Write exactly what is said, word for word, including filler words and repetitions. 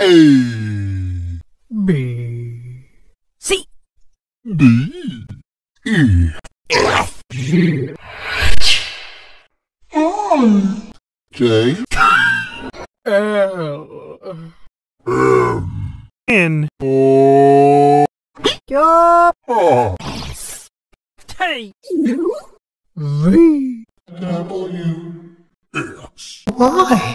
A, B, C, D, E, F, G, I, J, L, M, N, O, R, S, T, V, W, X. Y.